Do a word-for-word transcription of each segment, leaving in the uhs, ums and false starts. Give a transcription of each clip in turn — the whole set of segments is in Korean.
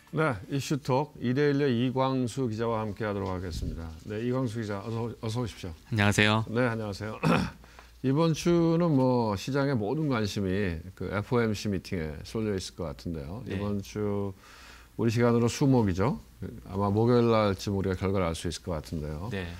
네, 이슈톡 이데일리의 이광수 기자와 함께하도록 하겠습니다. 네, 이광수 기자 어서, 어서 오십시오. 안녕하세요. 네, 안녕하세요. 이번 주는 뭐 시장의 모든 관심이 그 에프오엠씨 미팅에 쏠려 있을 것 같은데요. 네. 이번 주 우리 시간으로 수목이죠. 아마 목요일 날쯤 우리가 결과를 알 수 있을 것 같은데요. 네.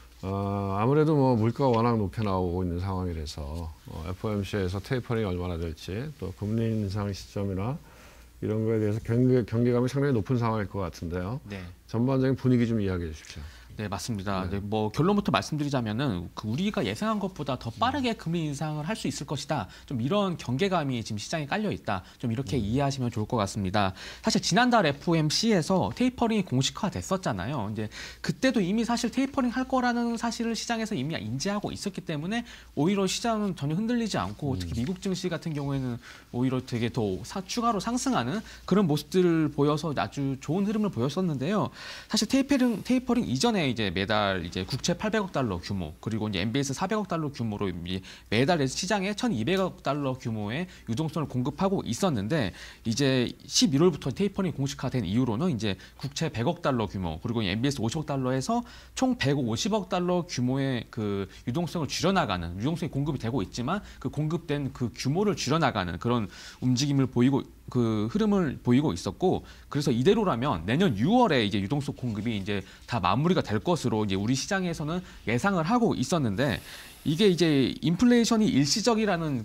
어, 아무래도 뭐 물가가 워낙 높게 나오고 있는 상황이라서 어, 에프오엠씨에서 테이퍼링이 얼마나 될지 또 금리 인상 시점이나 이런 거에 대해서 경계, 경계감이 상당히 높은 상황일 것 같은데요. 네. 전반적인 분위기 좀 이야기해 주십시오. 네, 맞습니다. 네. 네, 뭐 결론부터 말씀드리자면은 그 우리가 예상한 것보다 더 빠르게 금리 인상을 할 수 있을 것이다. 좀 이런 경계감이 지금 시장에 깔려 있다. 좀 이렇게 음. 이해하시면 좋을 것 같습니다. 사실 지난달 에프오엠씨에서 테이퍼링이 공식화됐었잖아요. 이제 그때도 이미 사실 테이퍼링 할 거라는 사실을 시장에서 이미 인지하고 있었기 때문에 오히려 시장은 전혀 흔들리지 않고 특히 미국 증시 같은 경우에는 오히려 되게 더 사, 추가로 상승하는 그런 모습들을 보여서 아주 좋은 흐름을 보였었는데요. 사실 테이퍼링 테이퍼링 이전에 이제 매달 이제 국채 팔백억 달러 규모 그리고 이제 엠비에스 사백억 달러 규모로 매달 시장에 천이백억 달러 규모의 유동성을 공급하고 있었는데 이제 십일월부터 테이퍼링 공식화된 이후로는 이제 국채 백억 달러 규모 그리고 엠비에스 오십억 달러에서 총 백오십억 달러 규모의 그 유동성을 줄여나가는 유동성이 공급이 되고 있지만 그 공급된 그 규모를 줄여나가는 그런 움직임을 보이고 그 흐름을 보이고 있었고 그래서 이대로라면 내년 유월에 이제 유동성 공급이 이제 다 마무리가 될 것으로 이제 우리 시장에서는 예상을 하고 있었는데 이게 이제 인플레이션이 일시적이라는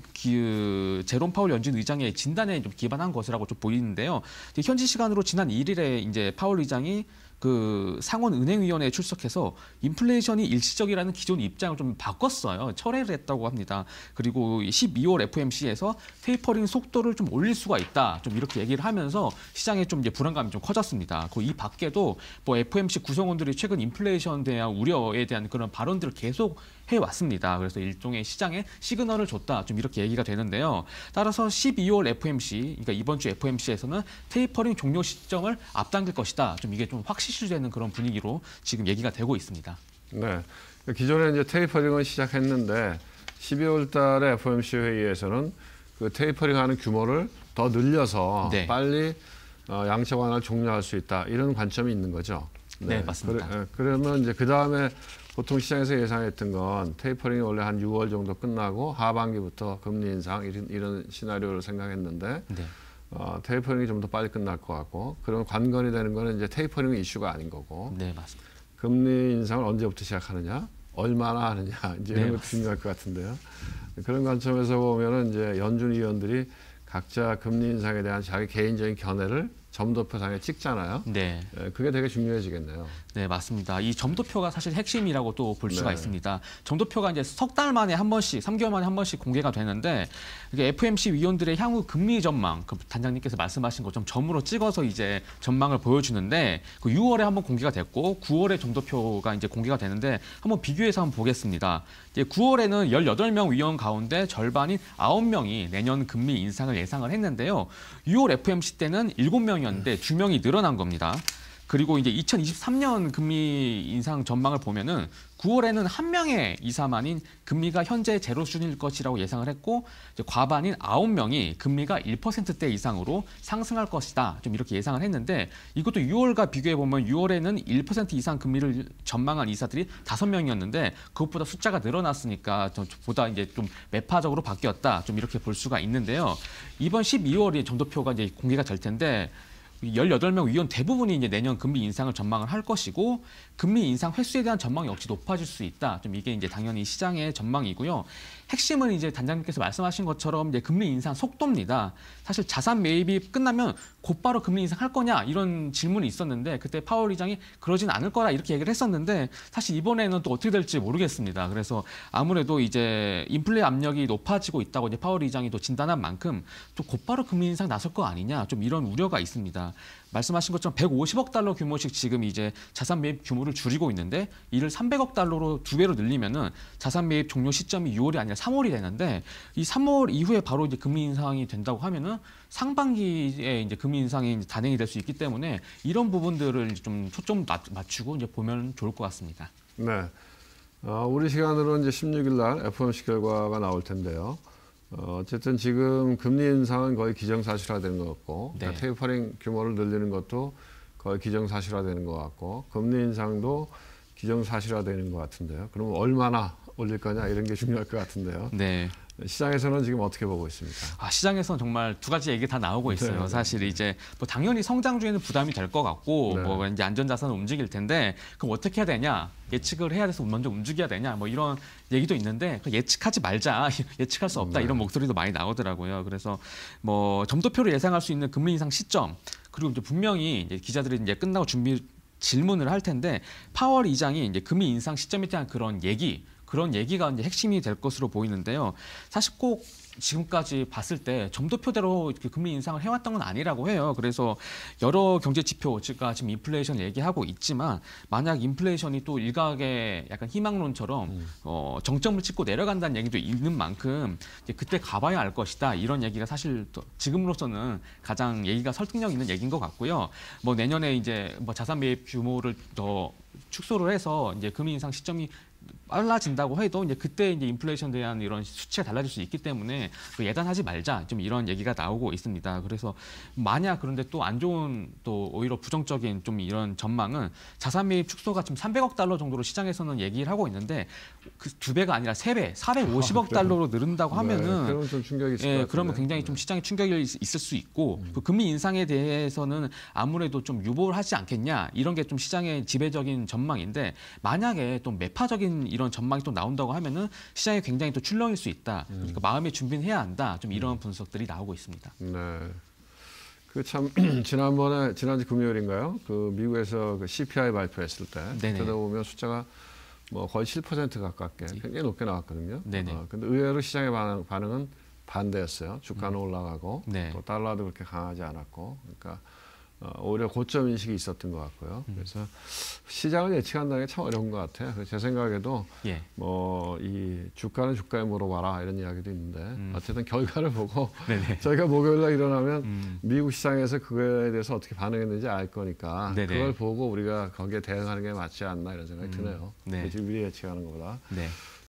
그 제롬 파월 연준 의장의 진단에 좀 기반한 것이라고 좀 보이는데요. 현지 시간으로 지난 일 일에 이제 파월 의장이 그 상원은행위원회에 출석해서 인플레이션이 일시적이라는 기존 입장을 좀 바꿨어요. 철회를 했다고 합니다. 그리고 십이월 에프오엠씨에서 테이퍼링 속도를 좀 올릴 수가 있다. 좀 이렇게 얘기를 하면서 시장에 좀 이제 불안감이 좀 커졌습니다. 그 이 밖에도 뭐 에프오엠씨 구성원들이 최근 인플레이션에 대한 우려에 대한 그런 발언들을 계속 해왔습니다. 그래서 일종의 시장에 시그널을 줬다. 좀 이렇게 얘기가 되는데요. 따라서 십이월 에프오엠씨, 그러니까 이번 주 에프오엠씨에서는 테이퍼링 종료 시점을 앞당길 것이다. 좀 이게 좀 확실시되는 그런 분위기로 지금 얘기가 되고 있습니다. 네, 기존에 이제 테이퍼링을 시작했는데 십이월 달에 에프오엠씨 회의에서는 그 테이퍼링하는 규모를 더 늘려서 네. 빨리 어, 양적 완화를 종료할 수 있다. 이런 관점이 있는 거죠. 네, 네 맞습니다. 그래, 그러면 이제 그 다음에 보통 시장에서 예상했던 건 테이퍼링이 원래 한 유월 정도 끝나고 하반기부터 금리 인상 이런, 이런 시나리오를 생각했는데 네. 어, 테이퍼링이 좀 더 빨리 끝날 것 같고 그런 관건이 되는 거는 이제 테이퍼링 이슈가 아닌 거고 네, 맞습니다. 금리 인상을 언제부터 시작하느냐 얼마나 하느냐 이제 이런 네, 것도 중요할 것 같은데요. 그런 관점에서 보면은 이제 연준 위원들이 각자 금리 인상에 대한 자기 개인적인 견해를 점도표상에 찍잖아요. 네. 그게 되게 중요해지겠네요. 네, 맞습니다. 이 점도표가 사실 핵심이라고 또 볼 수가 네. 있습니다. 점도표가 이제 석 달 만에 한 번씩, 삼 개월 만에 한 번씩 공개가 되는데 이게 에프오엠씨 위원들의 향후 금리 전망, 그 단장님께서 말씀하신 것처럼 점으로 찍어서 이제 전망을 보여주는데 그 유월에 한번 공개가 됐고 구월에 점도표가 이제 공개가 되는데 한번 비교해서 한번 보겠습니다. 이제 구월에는 열여덟 명 위원 가운데 절반인 아홉 명이 내년 금리 인상을 예상을 했는데요. 유월 에프오엠씨 때는 일곱 명이었는데 두 명이 늘어난 겁니다. 그리고 이제 이천이십삼 년 금리 인상 전망을 보면은 구월에는 한 명의 이사만인 금리가 현재 제로 수준일 것이라고 예상을 했고 이제 과반인 아홉 명이 금리가 일 퍼센트대 이상으로 상승할 것이다. 좀 이렇게 예상을 했는데 이것도 유월과 비교해 보면 유월에는 일 퍼센트 이상 금리를 전망한 이사들이 다섯 명이었는데 그것보다 숫자가 늘어났으니까 보다 이제 좀 매파적으로 바뀌었다. 좀 이렇게 볼 수가 있는데요. 이번 십이월에 점도표가 이제 공개가 될 텐데 열여덟 명 위원 대부분이 이제 내년 금리 인상을 전망을 할 것이고 금리 인상 횟수에 대한 전망이 역시 높아질 수 있다. 좀 이게 이제 당연히 시장의 전망이고요. 핵심은 이제 단장님께서 말씀하신 것처럼 이제 금리 인상 속도입니다. 사실 자산 매입이 끝나면 곧바로 금리 인상할 거냐 이런 질문이 있었는데 그때 파월 의장이 그러진 않을 거라 이렇게 얘기를 했었는데 사실 이번에는 또 어떻게 될지 모르겠습니다. 그래서 아무래도 이제 인플레 압력이 높아지고 있다고 이제 파월 의장이 또 진단한 만큼 또 곧바로 금리 인상 나설 거 아니냐 좀 이런 우려가 있습니다. 말씀하신 것처럼 백오십억 달러 규모씩 지금 이제 자산 매입 규모를 줄이고 있는데 이를 삼백억 달러로 두 배로 늘리면은 자산 매입 종료 시점이 유월이 아니라 삼월이 되는데 이 삼월 이후에 바로 이제 금리 인상이 된다고 하면은 상반기에 이제 금리 인상이 단행이 될 수 있기 때문에 이런 부분들을 좀 초점 맞추고 이제 보면 좋을 것 같습니다. 네. 어, 우리 시간으로 이제 십육 일 날 에프오엠씨 결과가 나올 텐데요. 어, 어쨌든 지금 금리 인상은 거의 기정사실화되는 것 같고 네. 그러니까 테이퍼링 규모를 늘리는 것도 거의 기정사실화되는 것 같고 금리 인상도 기정사실화되는 것 같은데요. 그럼 얼마나 올릴 거냐 이런 게 중요할 것 같은데요. 네. 시장에서는 지금 어떻게 보고 있습니까? 아, 시장에서는 정말 두 가지 얘기 다 나오고 있어요. 네. 사실 이제 뭐 당연히 성장주에는 부담이 될 것 같고 네. 뭐 이제 안전자산은 움직일 텐데 그럼 어떻게 해야 되냐? 예측을 해야 돼서 먼저 움직여야 되냐? 뭐 이런 얘기도 있는데 예측하지 말자. 예측할 수 없다. 네. 이런 목소리도 많이 나오더라고요. 그래서 뭐 점도표로 예상할 수 있는 금리 인상 시점 그리고 이제 분명히 이제 기자들이 이제 끝나고 준비 질문을 할 텐데 파월 의장이 이제 금리 인상 시점에 대한 그런 얘기 그런 얘기가 이제 핵심이 될 것으로 보이는데요. 사실 꼭 지금까지 봤을 때 점도표대로 이렇게 금리 인상을 해왔던 건 아니라고 해요. 그래서 여러 경제 지표가 지금 인플레이션 얘기하고 있지만 만약 인플레이션이 또 일각의 약간 희망론처럼 음. 어, 정점을 찍고 내려간다는 얘기도 있는 만큼 이제 그때 가봐야 알 것이다. 이런 얘기가 사실 또 지금으로서는 가장 얘기가 설득력 있는 얘기인 것 같고요. 뭐 내년에 이제 뭐 자산 매입 규모를 더 축소를 해서 이제 금리 인상 시점이 빨라진다고 해도 이제 그때 이제 인플레이션에 대한 이런 수치가 달라질 수 있기 때문에 예단하지 말자 좀 이런 얘기가 나오고 있습니다. 그래서 만약 그런데 또 안 좋은 또 오히려 부정적인 좀 이런 전망은 자산 매입 축소가 지금 삼백억 달러 정도로 시장에서는 얘기를 하고 있는데 그 두 배가 아니라 세 배, 사백오십억 아, 달러로 늘은다고 네, 하면은 그러면 좀 충격이 있을 것 예, 같은데. 그러면 굉장히 좀 시장에 충격이 있- 있을 수 있고 그 금리 인상에 대해서는 아무래도 좀 유보를 하지 않겠냐 이런 게 좀 시장의 지배적인 전망인데 만약에 또 매파적인 이런 전망이 또 나온다고 하면은 시장에 굉장히 또 출렁일 수 있다. 그러니까 마음의 준비는 해야 한다. 좀 이런 분석들이 나오고 있습니다. 네. 그 참 지난번에 지난주 금요일인가요? 그 미국에서 그 씨피아이 발표했을 때 네네. 그러다 보면 숫자가 뭐 거의 칠 퍼센트 가깝게 굉장히 높게 나왔거든요. 네네. 어, 근데 의외로 시장의 반응, 반응은 반대였어요. 주가는 올라가고 네. 또 달러도 그렇게 강하지 않았고, 그러니까 어, 오히려 고점 인식이 있었던 것 같고요. 그래서 시장을 예측한다는 게 참 어려운 것 같아요. 그래서 제 생각에도 예. 뭐 이 주가는 주가에 물어봐라 이런 이야기도 있는데 음. 어쨌든 결과를 보고 네네. 저희가 목요일날 일어나면 음. 미국 시장에서 그거에 대해서 어떻게 반응했는지 알 거니까 네네. 그걸 보고 우리가 거기에 대응하는 게 맞지 않나 이런 생각이 음. 드네요. 네. 지금 미리 예측하는 것보다. 네.